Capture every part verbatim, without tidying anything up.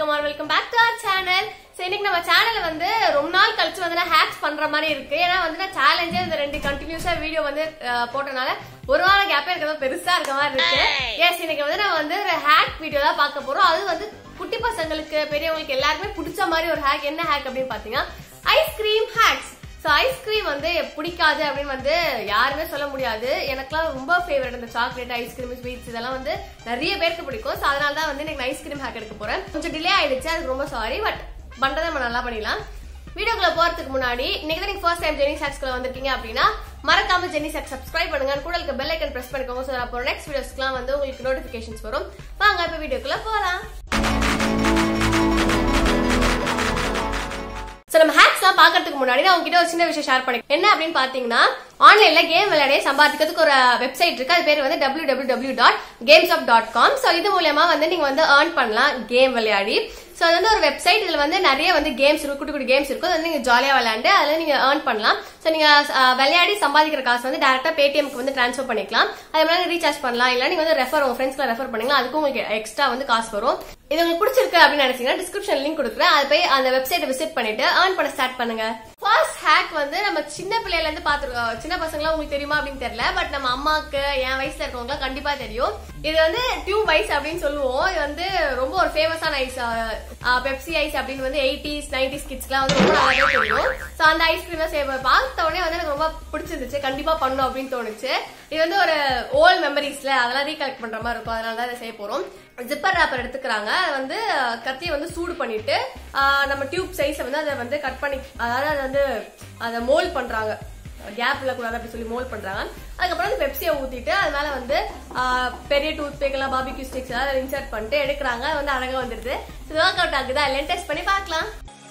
welcome or welcome back to our channel. So இன்னைக்கு நம்ம சேனல்ல வந்து ரொம்ப நாள் கழிச்சு வந்து நான் ஹேக்ஸ் பண்ற மாதிரி இருக்கு. ஏன்னா வந்து நான் சேலஞ்சே இந்த ரெண்டு கண்டினியூஸா வீடியோ வந்து போட்டனால ஒரு வார கேப்பே இருக்கிறது பெருசா இருக்க மாதிரி இருக்கு. எஸ், இன்னைக்கு வந்து நான் வந்து ஒரு ஹேக் வீடியோ தான் பார்க்க போறோம். அது வந்து குட்டி பசங்களுக்கு பெரியவங்களுக்கு எல்லாருக்குமே பிடிச்ச மாதிரி ஒரு ஹேக். என்ன ஹேக் அப்படின்னு பாத்தீங்கன்னா ஐஸ்கிரீம் ஹேக்ஸ். சோ ஐஸ்கிரீம் வந்து பிடிக்காது அப்படின்னு வந்து யாருமே சொல்ல முடியாது. எனக்குலாம் ரொம்ப ஃபேவரட் இந்த சாக்லேட், ஐஸ்கிரீம், ஸ்வீட்ஸ் இதெல்லாம் வந்து நிறைய பேருக்கு பிடிக்கும். சோ அதனால தான் வந்து எனக்கு ஐஸ்கிரீம் ஹேக் எடுக்க போறேன். கொஞ்சம் டிலே ஆயிடுச்சு, அதுக்கு ரொம்ப சாரி. பட் பண்றதை நம்ம நல்லா பண்ணிடலாம். வீடியோக்குள்ள போறதுக்கு முன்னாடி இன்னைக்கு தான் நீங்க ஃபர்ஸ்ட் டைம் ஜெனி சாக்ஸ்க்குள்ள வந்திருக்கீங்க அப்படின்னா மறக்காம ஜெனி சாக்ஸ் சப்ஸ்கிரைப் பண்ணுங்க. கூட இருக்க பெல் ஐக்கன் பிரஸ் பண்ணிக்கோங்க. சோ அப்போ நெக்ஸ்ட் வீடியோஸ்க்குலாம் வந்து உங்களுக்கு நோட்டிபிகேஷன்ஸ் வரும். வாங்க இப்ப வீடியோக்குள்ள போலாம். சோ நம்ம ஹேக்ஸ் எல்லாம் பாக்கிறதுக்கு முன்னாடி நான் உங்ககிட்ட ஒரு சின்ன விஷயம் ஷேர் பண்ணி என்ன அப்படின்னு பாத்தீங்கன்னா, ஆன்லைன்ல கேம் விளையாட சம்பாதிக்கிறதுக்கு ஒரு வெப்சைட் இருக்கு. அது பேர் வந்து W W W dot games app dot com. So இது மூலமா வந்து நீங்க வந்து ஏர்ன் பண்ணலாம் கேம் விளையாடி. சோ அது வந்து ஒரு வெப்சைட். இதுல வந்து நிறைய வந்து கேம்ஸ் இருக்கும், குட்டி குட்டி கேம்ஸ் இருக்கும். அது வந்து நீங்க ஜாலியா விளையாண்டு அதுல நீங்க ஏர்ன் பண்ணலாம். சோ நீங்க விளையாடி சம்பாதிக்கிற காசு வந்து டைரக்டா பேடிஎம்க்கு வந்து டிரான்ஸ்ஃபர் பண்ணிக்கலாம். அதே மாதிரி ரீசார்ஜ் பண்ணலாம். இல்ல நீங்க வந்து ரெஃபர் உங்க ஃப்ரெண்ட்ஸ்க்கு ரெஃபர் பண்ணீங்களா, அதுக்கும் உங்களுக்கு எக்ஸ்ட்ரா வந்து காசு வரும். இது உங்களுக்கு பிடிச்சிருக்கு அப்படின்னு நினைச்சீங்கன்னா டிஸ்கிரிப்ஷன் லிங்க் கொடுக்குறேன். அது போய் அந்த வெப்சைட்டை விசிட் பண்ணிட்டு ஏர்ன் பண்ண ஸ்டார்ட் பண்ணுங்க. ஃபர்ஸ்ட் ஹேக் வந்து நம்ம சின்ன பிள்ளைல இருந்து பாத்துருக்கோம். சின்ன பசங்களா உங்களுக்கு தெரியுமா அப்படின்னு தெரியல. பட் நம்ம அம்மாக்கு என் வயசுல இருக்கவங்க கண்டிப்பா தெரியும். இது வந்து டியூப் ஐஸ் அப்படின்னு சொல்லுவோம். இது வந்து ரொம்ப ஒரு ஃபேமஸான ஐஸ். பெப்சி ஐஸ் அப்படின்னு வந்து எயிட்டிஸ் நைன்டிஸ் கிட்ஸ்க்குலாம் வந்து ரொம்ப நல்லாவே தெரியும். சோ அந்த ஐஸ்கிரீம் தான் சேவ் பார்த்த உடனே வந்து எனக்கு ரொம்ப பிடிச்சிருந்துச்சு. கண்டிப்பா பண்ணும் அப்படின்னு தோணுச்சு. இது வந்து ஒரு ஓல்ட் மெமரிஸ்ல அதெல்லாம் ரீகலெக்ட் பண்ற மாதிரி இருக்கும். அதனால தான் இதை செய்ய போறோம். ஜிப்பர் ராப்பர் எடுத்துக்கிறாங்க. அது வந்து கத்தியை வந்து சூடு பண்ணிட்டு நம்ம டியூப் சைஸ்ல வந்து அதை வந்து கட் பண்ணி, அதாவது அதை வந்து அதை மோல்ட் பண்றாங்க. கேப்ல கூடாது அப்படி சொல்லி மோல்ட் பண்றாங்க. அதுக்கப்புறம் வந்து பெப்சியை ஊத்திட்டு அதனால வந்து பெரிய டூத் பேக் எல்லாம் பாபிக்யூ ஸ்டிக்ஸ் எல்லாம் இன்சர்ட் பண்ணிட்டு எடுக்கிறாங்க. அது வந்து அழகா வந்துருது. ஒர்க் அவுட் ஆகுதா இல்லைன்னு டெஸ்ட் பண்ணி பார்க்கலாம்.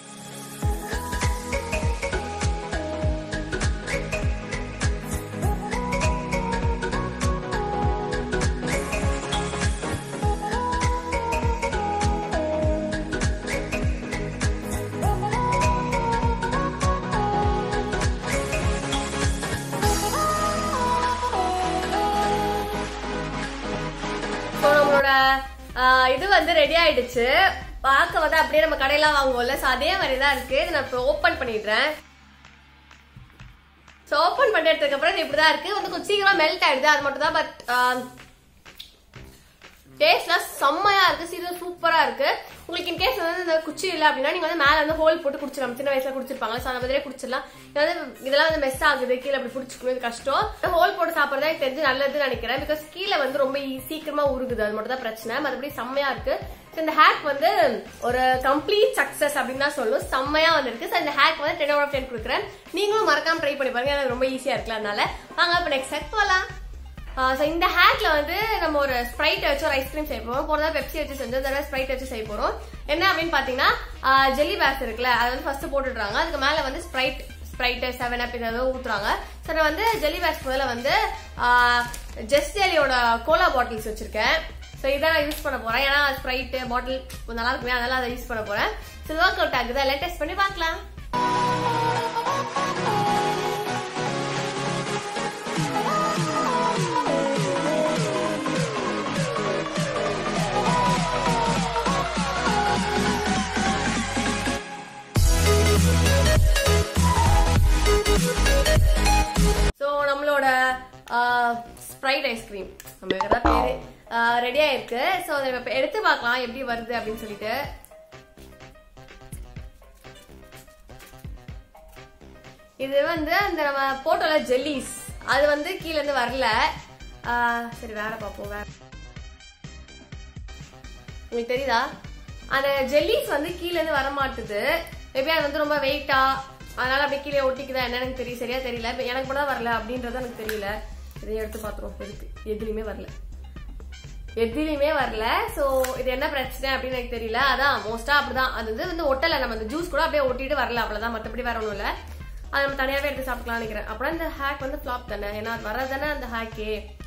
இது வந்து ரெடி ஆயிடுச்சு. பார்க்க வந்து அப்படியே நம்ம கடையெல்லாம் வாங்குவோம்ல, அதே மாதிரிதான் இருக்கு. இதை நான் இப்போ ஓபன் பண்ணிடுறேன். சோ ஓபன் பண்ணிட்டதுக்கு அப்புறம் இப்படிதான் இருக்கு. வந்து கொஞ்சம் சீக்கிரமா மெல்ட் ஆயிடுது, அது மட்டும் தான். பட் டேஸ்ட்லாம் செம்மையா இருக்கு. சீரியஸ் சூப்பரா இருக்கு. உங்களுக்கு இன்கேஸ் வந்து இந்த குச்சி இல்லை அப்படின்னா நீங்க வந்து மேல வந்து ஹோல் போட்டு குடிச்சிடலாம். சின்ன வயசுல குடிச்சிருப்பாங்க. சோ அந்த மாதிரியே குடிச்சிடலாம். இதெல்லாம் வந்து மெஸ் ஆகுது, கீழே அப்படி பிடிச்சிக்கணும், கஷ்டம். ஹோல் போட்டு சாப்பிடறதா எனக்கு தெரிஞ்சு நல்லதுன்னு நினைக்கிறேன். பிகாஸ் கீழே வந்து ரொம்ப சீக்கிரமா உருகுது, அது மட்டும் தான் பிரச்சனை. மற்றபடி செம்மையா இருக்கு. இந்த ஹேக் வந்து ஒரு கம்ப்ளீட் சக்சஸ் அப்படின்னு தான் சொல்லும். செம்மையா வந்திருக்கு. சோ இந்த ஹேக் வந்து டென் அவுட் ஆஃப் டென் கொடுக்குறேன். நீங்களும் மறக்காம ட்ரை பண்ணி பாருங்க. எனக்கு ரொம்ப ஈஸியா இருக்குல்ல. அதனால வாங்க இப்ப நெக்ஸ்ட் ஹேக் போலாம். இந்த ஹேக்ல வந்து நம்ம ஒரு ஸ்ப்ரைட் வச்சு ஒரு ஐஸ்கிரீம் செய்ய போறோம். போறதா பெப்சி வச்சு செஞ்சோம், தடவை ஸ்ப்ரைட் வச்சு செய்ய போறோம். என்ன அப்படின்னு பாத்தீங்கன்னா, ஜெல்லி பேர்ஸ் இருக்குல்ல, அதை வந்து ஃபர்ஸ்ட் போட்டுடுறாங்க. அதுக்கு மேல வந்து ஸ்ப்ரைட் ஸ்ப்ரைட் செவன் அப் இதை ஊத்துறாங்க. சோ நான் வந்து ஜெல்லி பேர்ஸ் முதல்ல வந்து ஜெஸ்ட் ஜெல்லியோட கோலா பாட்டில்ஸ் வச்சிருக்கேன். சோ இதை நான் யூஸ் பண்ண போறேன். ஏன்னா ஸ்ப்ரைட் பாட்டில் நல்லா இருக்குமே, அதனால அதை யூஸ் பண்ண போறேன். சோ ஒர்க் அவுட் ஆகுது, எல்லாம் டெஸ்ட் பண்ணி பார்க்கலாம். நம்மளோட ஸ்ப்ரைட் ஐஸ்கிரீம் நம்ம பேரு ரெடியா இருக்கு. சோ அதை எடுத்து பார்க்கலாம் எப்படி வருது அப்படின்னு சொல்லிட்டு. இது வந்து அந்த நம்ம போட்டோல ஜெல்லிஸ் அது வந்து கீழே இருந்து வரல. சரி வேற பார்ப்போம். வேற உங்களுக்கு தெரியுதா, அந்த ஜெல்லிஸ் வந்து கீழே இருந்து வர மாட்டுது. மேபி அது வந்து ரொம்ப வெயிட்டா, அதனால அப்படியே கீழே ஒட்டிக்குதா என்னன்னு எனக்கு தெரியும், சரியா தெரியல. எனக்கு கூட வரல அப்படின்றது எனக்கு தெரியல. இதை எடுத்து பாத்துருவோம். எதுக்கு எதுலயுமே வரல, எதுலயுமே வரல. சோ இது என்ன பிரச்சனை அப்படின்னு எனக்கு தெரியல. அதான் மோஸ்டா அப்படிதான். அது வந்து ஒட்டல. நம்ம அந்த ஜூஸ் கூட அப்படியே ஒட்டிட்டு வரல, அவ்வளவுதான். மத்தபடி வேற ஒண்ணும் இல்ல. அது நம்ம தனியாவே எடுத்து சாப்பிடலாம் நினைக்கிறேன். அப்புறம் இந்த ஹேக் வந்து ஃபிளாப் தானே, ஏன்னா வரதானே அந்த ஹேக்கே.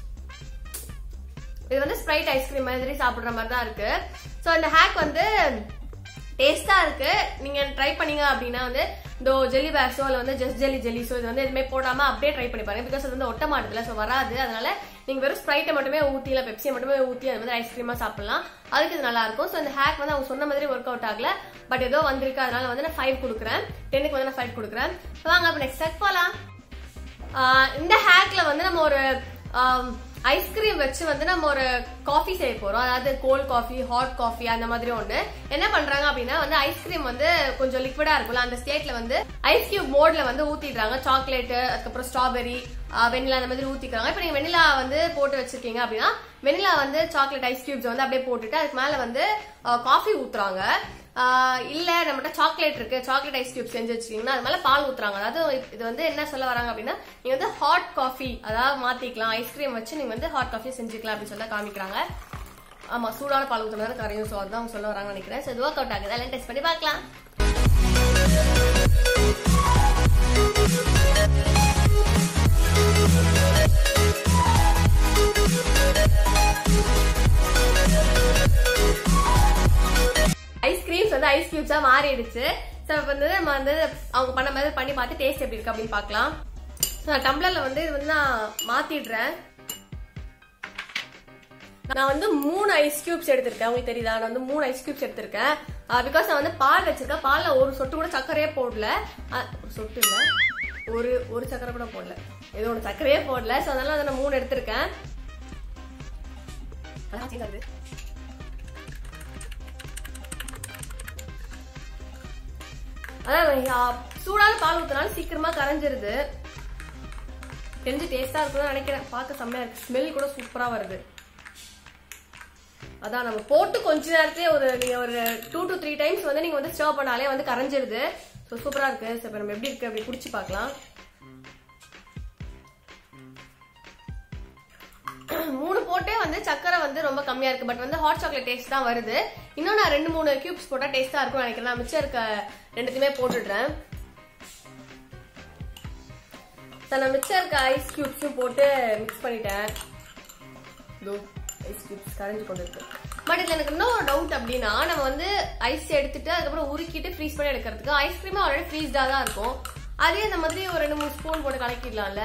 இது வந்து ஸ்ப்ரைட் ஐஸ்கிரீம் மாதிரி சாப்பிடுற மாதிரி தான் இருக்கு. சோ இந்த ஹேக் வந்து டேஸ்டா இருக்கு. நீங்க ட்ரை பண்ணீங்க அப்படின்னா வந்து இந்த ஜெல்லி பேக்ஸோ இல்ல வந்து ஜஸ்ட் ஜெல்லி ஜெல்லிஸோ இது வந்து எதுவுமே போடாம அப்படியே ட்ரை பண்ணி பாருங்க. பிகாஸ் அது வந்து ஒட்ட மாட்டதுல, சோ வராது. அதனால நீங்க வெறும் ஸ்ப்ரைட்டை மட்டுமே ஊத்தி இல்ல பெப்சியை மட்டுமே ஊத்தி அது வந்து ஐஸ்கிரீமா சாப்பிடலாம். அதுக்கு இது நல்லா இருக்கும். சோ இந்த ஹேக் வந்து அவங்க சொன்ன மாதிரி ஒர்க் அவுட் ஆகல, பட் ஏதோ வந்திருக்கு. அதனால வந்து நான் ஃபைவ் கொடுக்குறேன். டென்னுக்கு வந்து நான் ஃபைவ் கொடுக்குறேன். வாங்க அப்ப நெக்ஸ்ட் ஹேக் போலாம். இந்த ஹேக்ல வந்து நம்ம ஒரு ஐஸ்கிரீம் வச்சு வந்து நம்ம ஒரு காஃபி செய்ய போறோம். அதாவது கோல்ட் காஃபி, ஹாட் காஃபி அந்த மாதிரி ஒண்ணு. என்ன பண்றாங்க அப்படின்னா வந்து ஐஸ்கிரீம் வந்து கொஞ்சம் லிக்விடா இருக்கும்ல, அந்த ஸ்டேட்ல வந்து ஐஸ் கியூப் மோட்ல வந்து ஊத்திடுறாங்க. சாக்லேட், அதுக்கப்புறம் ஸ்ட்ராபெரி, வெனிலா அந்த மாதிரி ஊத்திக்கிறாங்க. இப்ப நீங்க வெனிலா வந்து போட்டு வச்சிருக்கீங்க அப்படின்னா வெனிலா வந்து சாக்லேட் ஐஸ் கியூப்ஸ் வந்து அப்படியே போட்டுட்டு அதுக்கு மேல வந்து காஃபி ஊத்துறாங்க. இல்ல நம்மகிட்ட சாக்லேட் இருக்கு, சாக்லேட் ஐஸ் கியூப் செஞ்சு வச்சிருக்கீங்கன்னா அது மேல பால் ஊத்துறாங்க. அதாவது இது வந்து என்ன சொல்ல வராங்க அப்படின்னா நீங்க வந்து ஹாட் காஃபி அதாவது மாத்திக்கலாம், ஐஸ்கிரீம் வச்சு நீங்க வந்து ஹாட் காஃபி செஞ்சுக்கலாம் அப்படின்னு சொல்லி காமிக்கிறாங்க. ஆமா, சூடான பால் ஊத்துறது கரையும். சோ அதான் சொல்ல வராங்க நினைக்கிறேன். சோ இது ஒர்க் அவுட் ஆகுது, எல்லாம் டெஸ்ட் பண்ணி பார்க்கலாம். ஐஸ்கிரீம்ஸ் வந்து ஐஸ் கியூப்ஸா மாறிடுச்சு. சோ இப்ப வந்து நம்ம வந்து அவங்க பண்ண மாதிரி பண்ணி பார்த்து டேஸ்ட் எப்படி இருக்கு அப்படின்னு பார்க்கலாம். டம்ளர்ல வந்து இது வந்து நான் மாத்திடுறேன். நான் வந்து மூணு ஐஸ் கியூப்ஸ் எடுத்திருக்கேன். உங்களுக்கு தெரியுதா? நான் வந்து மூணு ஐஸ் கியூப்ஸ் எடுத்திருக்கேன். பிகாஸ் நான் வந்து பால் வச்சிருக்கேன். பால்ல ஒரு சொட்டு கூட சக்கரையே போடல. ஒரு சொட்டு இல்ல, ஒரு ஒரு சக்கரை கூட போடல, ஏதோ ஒரு சக்கரையே போடல. சோ அதனால அதை நான் மூணு எடுத்திருக்கேன். அதான் சூடான பால் ஊத்தினாலும் சீக்கிரமா கரைஞ்சிருது. தெரிஞ்சு டேஸ்டா இருக்கும்னு நினைக்கிறேன். பார்க்க செம்மையா இருக்கு. ஸ்மெல் கூட சூப்பரா வருது. அதான் நம்ம போட்டு கொஞ்ச நேரத்திலே ஒரு நீங்க ஒரு டூ டு த்ரீ டைம்ஸ் வந்து நீங்க வந்து ஸ்டர் பண்ணாலே வந்து கரைஞ்சிருது. ஸோ சூப்பரா இருக்கு. சரி நம்ம எப்படி இருக்கு அப்படி குடிச்சு பார்க்கலாம். மூணு போட்டே வந்து சக்கரை வந்து ரொம்ப கம்மியா இருக்கு. பட் வந்து ஹாட் சாக்லேட் டேஸ்ட் தான் வருது. இன்னும் நான் ரெண்டு மூணு கியூப்ஸ் போட்டா டேஸ்டா இருக்கும் நினைக்கிறேன். நான் மிச்சம் இருக்க ரெண்டுத்தையுமே போட்டுடுறேன். நான் மிச்சம் இருக்க ஐஸ் கியூப்ஸும் போட்டு மிக்ஸ் பண்ணிட்டேன். ஐஸ் கியூப்ஸ் கரைஞ்சு கொண்டு இருக்கு. பட் இதுல எனக்கு இன்னும் ஒரு டவுட் அப்படின்னா நம்ம வந்து ஐஸ் எடுத்துட்டு அதுக்கப்புறம் உருக்கிட்டு ஃப்ரீஸ் பண்ணி எடுக்கிறதுக்கு ஐஸ்கிரீமே ஆல்ரெடி ஃப்ரீஸ்டா தான் இருக்கும். அதே இந்த மாதிரி ஒரு ரெண்டு மூணு ஸ்பூன் போட்டு கலக்கிடலாம்ல.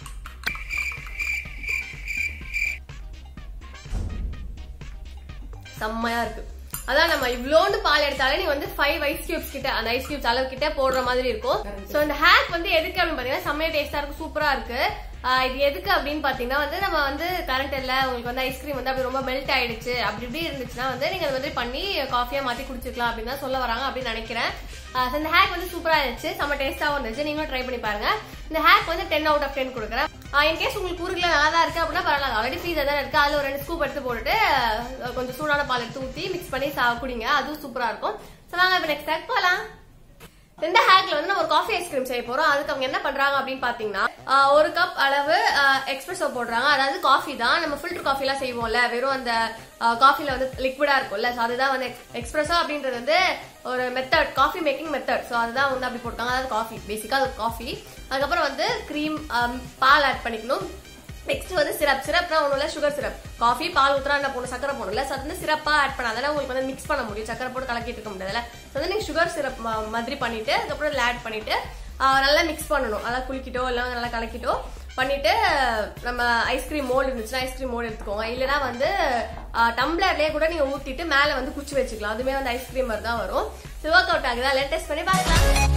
செம்மையா இருக்கு. அதான் நம்ம இவ்வளோண்டு பால் எடுத்தாலே நீ வந்து ஃபைவ் ஐஸ் கியூப்ஸ் கிட்ட அந்த ஐஸ் கியூப்ஸ் அளவு கிட்ட போடுற மாதிரி இருக்கும். சோ இந்த ஹேக் வந்து எதுக்கு அப்படின்னு பாத்தீங்கன்னா செம்மையா டேஸ்டா இருக்கு, சூப்பரா இருக்கு. இது எதுக்கு அப்படின்னு பாத்தீங்கன்னா வந்து நம்ம வந்து கரண்ட் இல்ல, உங்களுக்கு வந்து ஐஸ்கிரீம் வந்து அப்படி ரொம்ப மெல்ட் ஆயிடுச்சு அப்படி இப்படி இருந்துச்சுன்னா வந்து நீங்க வந்து பண்ணி காஃபியா மாத்தி குடிச்சிருக்கலாம் அப்படின்னு தான் சொல்ல வராங்க அப்படின்னு நினைக்கிறேன். இந்த ஹேக் வந்து சூப்பரா இருந்துச்சு, செம்ம டேஸ்டாவும் இருந்துச்சு. நீங்களும் ட்ரை பண்ணி பாருங்க. இந்த ஹேக் வந்து டென் அவுட் ஆஃப் டென் கொடுக்குறேன். இன்கேஸ் உங்களுக்கு ஊருக்குள்ள நல்லா தான் இருக்கு அப்படின்னா பரவாயில்ல, ஆல்ரெடி ஃப்ரீஸா தான் இருக்கு. அதுல ஒரு ரெண்டு ஸ்கூப் எடுத்து போட்டுட்டு கொஞ்சம் சூடான பால் எடுத்து ஊத்தி மிக்ஸ் பண்ணி குடிங்க, அதுவும் சூப்பரா இருக்கும். சோ நாங்க இப்ப நெக்ஸ்ட் ஹேக் போலாம். இந்த ஹேக்ல வந்து நம்ம ஒரு காஃபி ஐஸ்கிரீம் செய்ய போறோம். அதுக்கு அவங்க என்ன பண்றாங்க அப்படின்னு பாத்தீங்கன்னா ஒரு கப் அளவு எக்ஸ்பிரஸோ போடுறாங்க. அதாவது காஃபி தான், நம்ம ஃபில்டர் காஃபி எல்லாம் செய்வோம்ல, வெறும் அந்த காஃபில வந்து லிக்விடா இருக்கும்ல, அதுதான் வந்து எக்ஸ்பிரஸோ அப்படின்றது வந்து ஒரு method, coffee making method. So அதுதான் வந்து அப்படி போட்டாங்க. அதாவது காஃபி பேசிக்கா அது காஃபி. அதுக்கப்புறம் வந்து கிரீம், பால் ஆட் பண்ணிக்கணும். நெக்ஸ்ட் வந்து சிரப். சிரப்னா ஒண்ணும் இல்ல, சுகர் சிரப். காஃபி பால் ஊத்துறா என்ன போகணும், சக்கரை போடணும்ல. சோ அது வந்து சிரப்பா ஆட் பண்ணாதான் உங்களுக்கு வந்து மிக்ஸ் பண்ண முடியும். சக்கரை போட்டு கலக்கிட்டு இருக்க முடியாதுல. சோ வந்து நீங்க சுகர் சிரப் மாதிரி பண்ணிட்டு அதுக்கப்புறம் இதுல ஆட் பண்ணிட்டு நல்லா மிக்ஸ் பண்ணணும். அதாவது குளிக்கிட்டோ இல்ல நல்லா கலக்கிட்டோ பண்ணிட்டு நம்ம ஐஸ்கிரீம் மோல்டு இருந்துச்சுன்னா ஐஸ்கிரீம் மோல்டு எடுத்துக்கோங்க. இல்லைன்னா வந்து டம்ளர்லயே கூட நீங்க ஊத்திட்டு மேல வந்து குச்சி வச்சுக்கலாம். அதுமே வந்து ஐஸ்கிரீம் மாதிரி தான் வரும். ஒர்க் அவுட் ஆகுதா இல்ல டெஸ்ட் பண்ணி பார்க்கலாம்.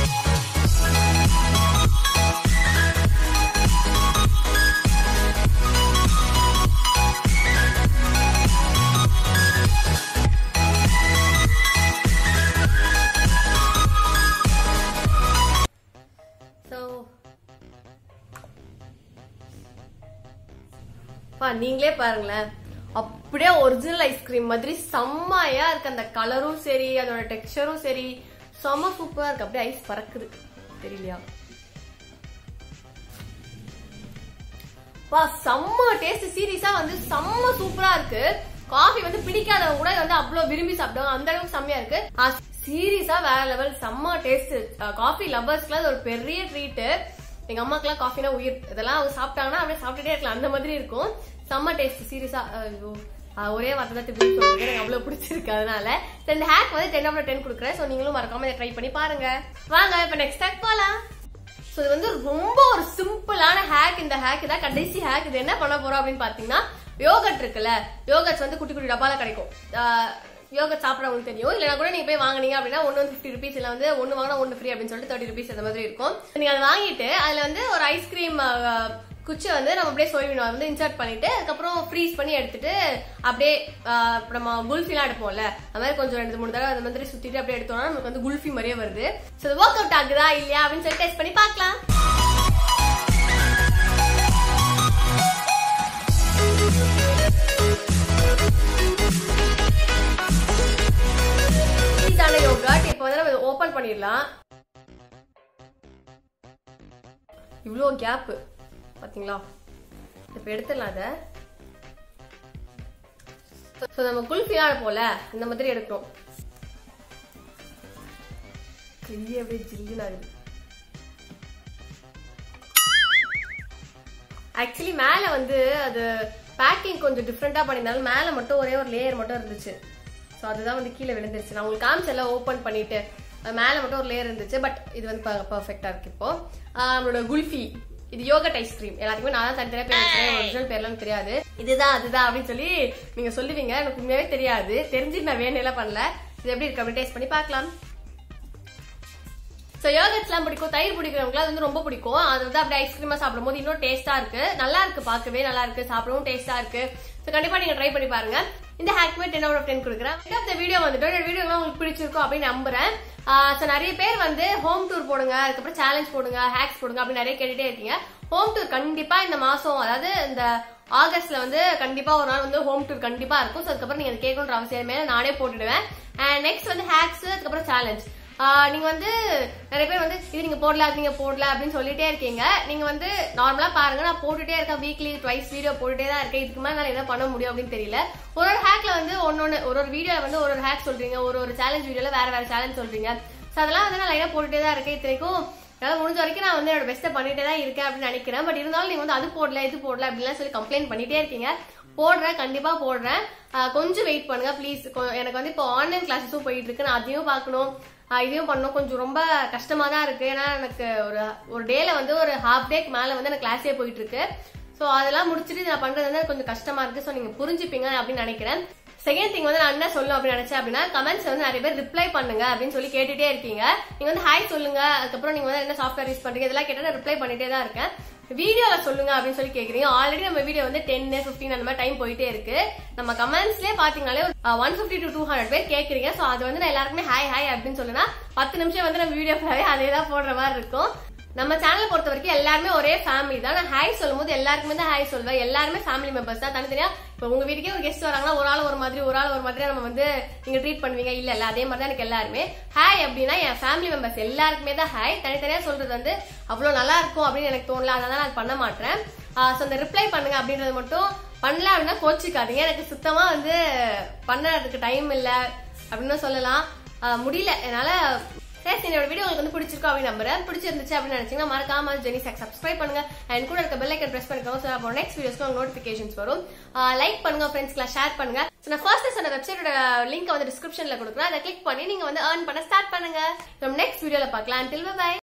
நீங்களே பாருங்களேன், அப்படியே ஒரிஜினல் ஐஸ்கிரீம் மாதிரி செம்மையா இருக்கு. அந்த கலரும் சரி அதோட டெக்ஸ்சரும் சரி செம்ம சூப்பரா இருக்கு. அப்படியே ஐஸ் பறக்குது தெரியலையா? வா செம்ம டேஸ்ட். சீரியஸா வந்து செம்ம சூப்பரா இருக்கு. காஃபி வந்து பிடிக்காதவங்க கூட வந்து அவ்வளவு விரும்பி சாப்பிடுவாங்க, அந்த அளவுக்கு செம்மையா இருக்கு. சீரியஸா வேற லெவல், செம்ம டேஸ்ட். காஃபி லவர்ஸ்க்குலாம் ஒரு பெரிய ட்ரீட். எங்க அம்மாக்கெல்லாம் காஃபினா உயிர். இதெல்லாம் அவங்க சாப்பிட்டாங்கன்னா அப்படியே சாப்பிட்டுட்டே இருக்கலாம், அந்த மாதிரி இருக்கும். செம்ம டேஸ்ட் சீரியஸா. ஐயோ ஒரே வார்த்தை தான் திருப்பி சொல்றேன், எனக்கு அவ்வளவு பிடிச்சிருக்கு. அதனால இந்த ஹேக் வந்து டென் ஆஃப் டென் கொடுக்குறேன். சோ நீங்களும் மறக்காம இதை ட்ரை பண்ணி பாருங்க. வாங்க இப்ப நெக்ஸ்ட் ஹேக் போலாம். சோ இது வந்து ரொம்ப ஒரு சிம்பிளான ஹேக். இந்த ஹேக் தான் கடைசி ஹேக். இது என்ன பண்ண போறோம் அப்படின்னு பாத்தீங்கன்னா, யோகட் இருக்குல்ல, யோகட்ஸ் வந்து குட்டி குட்டி டப்பால கிடைக்கும். யோகட் சாப்பிடறவங்களுக்கு தெரியும். இல்லைன்னா கூட நீங்க போய் வாங்கினீங்க அப்படின்னா ஒன்னு வந்து பிப்டி ருபீஸ், இல்ல வந்து ஒன்னு வாங்கினா ஒன்னு ஃப்ரீ அப்படின்னு சொல்லிட்டு தேர்ட்டி ருபீஸ் அந்த மாதிரி இருக்கும். நீங்க அதை வாங்கிட்டு அதுல வந்து ஒரு ஐஸ்கிரீம் குச்சி வந்து நம்ம அப்படியே சோய்வினோம் வந்து இன்சர்ட் பண்ணிட்டு அதுக்கப்புறம் ஃப்ரீஸ் பண்ணி எடுத்துட்டு அப்படியே நம்ம குல்ஃபி எல்லாம் எடுப்போம்ல, அது மாதிரி கொஞ்சம் ரெண்டு மூணு தடவை அந்த மாதிரி சுத்திட்டு அப்படியே எடுத்தோம்னா நமக்கு வந்து குல்ஃபி மாதிரியே வருது. சோ இது ஒர்க் அவுட் ஆகுதா இல்லையா அப்படின்னு சொல்லி டெஸ்ட் பண்ணி பார்க்கலாம். யோகட் இப்போ வந்து நம்ம ஓபன் பண்ணிடலாம். இவ்வளோ கேப் பாத்தீங்களா? இப்ப எடுத்துடலாம். அத நம்ம குல்ஃபியா போல இந்த மாதிரி எடுக்கிறோம். அப்படியே ஜில்லுன்னு ஆகுது. ஆக்சுவலி மேல வந்து அது பேக்கிங் கொஞ்சம் டிஃப்ரெண்டா பண்ணிருந்தாலும் மேல மட்டும் ஒரே ஒரு லேயர் மட்டும் இருந்துச்சு. சோ அதுதான் வந்து கீழே விழுந்துருச்சு. நான் உங்களுக்கு காமிச்சல ஓபன் பண்ணிட்டு மேல மட்டும் ஒரு லேயர் இருந்துச்சு. பட் இது வந்து பெர்ஃபெக்டா இருக்கு. இப்போ நம்மளோட குல்ஃபி, இது யோகட் ஐஸ்கிரீம். எல்லாத்துக்குமே நான் தான் தனித்தனியா பேர் வச்சிருக்கேன், ஒரிஜினல் பேர்லாம் தெரியாது. இதுதான் அதுதான் அப்படின்னு சொல்லி நீங்க சொல்லுவீங்க. எனக்கு உண்மையாவே தெரியாது. தெரிஞ்சு நான் வேணும் பண்ணல. இது எப்படி இருக்கு அப்படி டேஸ்ட் பண்ணி பார்க்கலாம். சோ யோகட்ஸ் எல்லாம் பிடிக்கும், தயிர் பிடிக்கிறவங்களுக்கு அது வந்து ரொம்ப பிடிக்கும். அது வந்து அப்படியே ஐஸ்கிரீமா சாப்பிடும் போது இன்னும் டேஸ்டா இருக்கு, நல்லா இருக்கு, பார்க்கவே நல்லா இருக்கு, சாப்பிடவும் டேஸ்டா இருக்கு. சோ கண்டிப்பா நீங்க ட்ரை பண்ணி பாருங்க. இந்த ஹேக்மே டென் அவுட் ஆஃப் டென் கொடுக்குறேன். இந்த வீடியோ வந்துட்டு இந்த வீடியோ உங்களுக்கு பிடிச்சிருக்கும் அப்படின்னு நம்புறேன். சோ நிறைய பேர் வந்து ஹோம் டூர் போடுங்க, அதுக்கப்புறம் சேலஞ்ச் போடுங்க, ஹேக்ஸ் போடுங்க அப்படின்னு நிறைய கேட்டுட்டே இருக்கீங்க. ஹோம் டூர் கண்டிப்பா இந்த மாசம், அதாவது இந்த ஆகஸ்ட்ல வந்து கண்டிப்பா ஒரு நாள் வந்து ஹோம் டூர் கண்டிப்பா இருக்கும். சோ அதுக்கப்புறம் நீங்க கேட்கணுன்ற அவசியமே நானே போட்டுடுவேன். அண்ட் நெக்ஸ்ட் வந்து ஹேக்ஸ், அதுக்கப்புறம் சேலஞ்ச். நீங்க வந்து நிறைய பேர் வந்து இது நீங்க போடல அது நீங்க போடல அப்படின்னு சொல்லிட்டே இருக்கீங்க. நீங்க வந்து நார்மலா பாருங்க, நான் போட்டுட்டே இருக்கேன், வீக்லி ட்வைஸ் வீடியோ போட்டுட்டே தான் இருக்கேன். இதுக்கு மேல என்ன பண்ண முடியும் அப்படின்னு தெரியல. ஒரு ஒரு ஹேக்ல வந்து ஒன்னொன்னு, ஒரு ஒரு வீடியோல வந்து ஒரு ஒரு ஹேக் சொல்றீங்க, ஒரு ஒரு சேலஞ்ச் வீடியோல வேற வேற சேலஞ்ச் சொல்றீங்க. சோ அதெல்லாம் வந்து நான் லைனா போட்டுட்டே தான் இருக்கேன். இத்தனைக்கும் என்னால முடிஞ்ச வரைக்கும் நான் வந்து என்னோட பெஸ்ட்டை பண்ணிட்டே தான் இருக்கேன் அப்படின்னு நினைக்கிறேன். பட் இருந்தாலும் நீங்க வந்து அது போடல இது போடல அப்படின்லாம் சொல்லி கம்ப்ளைண்ட் பண்ணிட்டே இருக்கீங்க. போடுறேன், கண்டிப்பா போடுறேன். கொஞ்சம் வெயிட் பண்ணுங்க ப்ளீஸ். எனக்கு வந்து இப்போ ஆன்லைன் கிளாஸஸும் போயிட்டு இருக்கு, நான் அதையும் பார்க்கணும், இதையும் பண்ணணும். கொஞ்சம் ரொம்ப கஷ்டமா தான் இருக்கு. ஏன்னா எனக்கு ஒரு ஒரு டேல வந்து ஒரு ஹாஃப் டேக்கு மேல வந்து எனக்கு கிளாஸே போயிட்டு இருக்கு. சோ அதெல்லாம் முடிச்சுட்டு நான் பண்றது வந்து கொஞ்சம் கஷ்டமா இருக்கு. சோ நீங்க புரிஞ்சுப்பீங்க அப்படின்னு நினைக்கிறேன். செகண்ட் திங் வந்து நான் என்ன சொல்லணும் அப்படின்னு நினைச்சேன் அப்படின்னா, கமெண்ட்ஸ் வந்து நிறைய பேர் ரிப்ளை பண்ணுங்க அப்படின்னு சொல்லி கேட்டுட்டே இருக்கீங்க. நீங்க வந்து ஹாய் சொல்லுங்க, அதுக்கப்புறம் நீங்க வந்து என்ன சாஃப்ட்வேர் யூஸ் பண்றீங்க இதெல்லாம் கேட்டா நான் ரிப்ளை பண்ணிட்டே தான் இருக்கேன். வீடியோல சொல்லுங்க அப்படின்னு சொல்லி கேக்குறீங்க. ஆல்ரெடி நம்ம வீடியோ வந்து டென் பிப்டீன் அந்த மாதிரி டைம் போயிட்டே இருக்கு. நம்ம கமெண்ட்ஸ்லயே பாத்தீங்கன்னாலே one fifty to two hundred பேர் கேக்குறீங்க. சோ அது வந்து நான் எல்லாருக்குமே ஹாய் ஹாய் அப்படின்னு சொல்லுனா பத்து நிமிஷம் வந்து நம்ம வீடியோ அதே தான் போடுற மாதிரி இருக்கும். நம்ம சேனல் பொறுத்த வரைக்கும் எல்லாருமே ஒரே ஃபேமிலி தான். நான் ஹாய் சொல்லும் போது எல்லாருக்குமே தான் ஹாய் சொல்வேன். எல்லாருமே ஃபேமிலி மெம்பர்ஸ் தான். தனித்தனியா இப்ப உங்க வீட்டுக்கே ஒரு கெஸ்ட் வராங்கன்னா ஒரு ஆள் ஒரு மாதிரி ஒரு ஆள் ஒரு மாதிரி நம்ம வந்து நீங்க ட்ரீட் பண்ணுவீங்க. இல்ல இல்ல அதே மாதிரி தான் எனக்கு எல்லாருமே ஹாய் அப்படின்னா என் ஃபேமிலி மெம்பர்ஸ் எல்லாருக்குமே தான் ஹாய். தனித்தனியா சொல்றது வந்து அவ்வளவு நல்லா இருக்கும் அப்படின்னு எனக்கு தோணல, அதனால நான் பண்ண மாட்டேன். சோ இந்த ரிப்ளை பண்ணுங்க அப்படின்றது மட்டும் பண்ணல அப்படின்னா கோச்சிக்காதீங்க. எனக்கு சுத்தமா வந்து பண்ணறதுக்கு டைம் இல்ல அப்படின்னு சொல்லலாம், முடியல என்னால. சரி, என்னோட வீடியோ உங்களுக்கு வந்து பிடிச்சிருக்கும் அப்படின்னு நம்புறேன். பிடிச்சிருந்துச்சு அப்படின்னு நினைச்சீங்கன்னா மறக்காம ஜெனி சாக் சப்ஸ்கிரைப் பண்ணுங்க. அண்ட் கூட இருக்க பெல் ஐக்கன் பிரஸ் பண்ணிக்கோங்க. சோ அப்போ நெக்ஸ்ட் வீடியோஸ்க்கு உங்களுக்கு நோட்டிபிகேஷன்ஸ் வரும். லைக் பண்ணுங்க, ஃப்ரெண்ட்ஸ்க்குலாம் ஷேர் பண்ணுங்க. சோ நான் ஃபர்ஸ்ட் சொன்ன வெப்சைட்டோட லிங்க் வந்து டிஸ்கிரிப்ஷன்ல கொடுக்குறேன். அதை கிளிக் பண்ணி நீங்க வந்து earn பண்ண ஸ்டார்ட் பண்ணுங்க. நம்ம நெக்ஸ்ட் வீடியோல பார்க்கலாம். until bye bye.